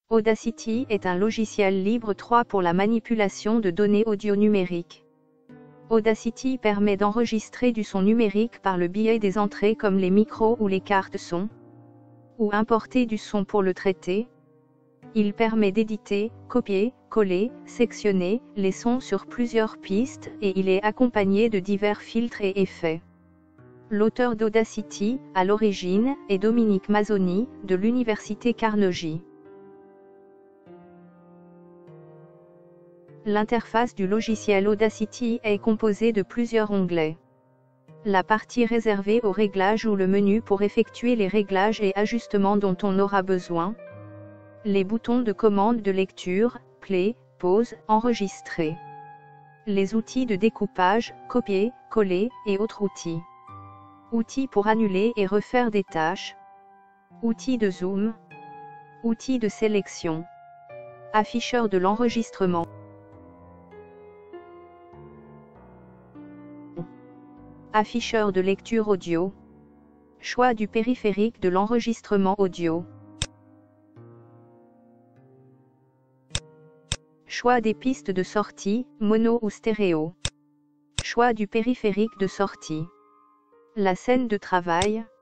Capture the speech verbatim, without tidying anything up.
Audacity est un logiciel libre trois pour la manipulation de données audio numériques. Audacity permet d'enregistrer du son numérique par le biais des entrées comme les micros ou les cartes son, ou importer du son pour le traiter. Il permet d'éditer, copier, coller, sectionner les sons sur plusieurs pistes et il est accompagné de divers filtres et effets. L'auteur d'Audacity, à l'origine, est Dominique Mazzoni, de l'Université Carnegie. L'interface du logiciel Audacity est composée de plusieurs onglets. La partie réservée aux réglages ou le menu pour effectuer les réglages et ajustements dont on aura besoin. Les boutons de commande de lecture, play, pause, enregistrer. Les outils de découpage, copier, coller et autres outils. Outils pour annuler et refaire des tâches. Outils de zoom. Outils de sélection. Afficheur de l'enregistrement. Afficheur de lecture audio. Choix du périphérique de l'enregistrement audio. Choix des pistes de sortie, mono ou stéréo. Choix du périphérique de sortie. La scène de travail.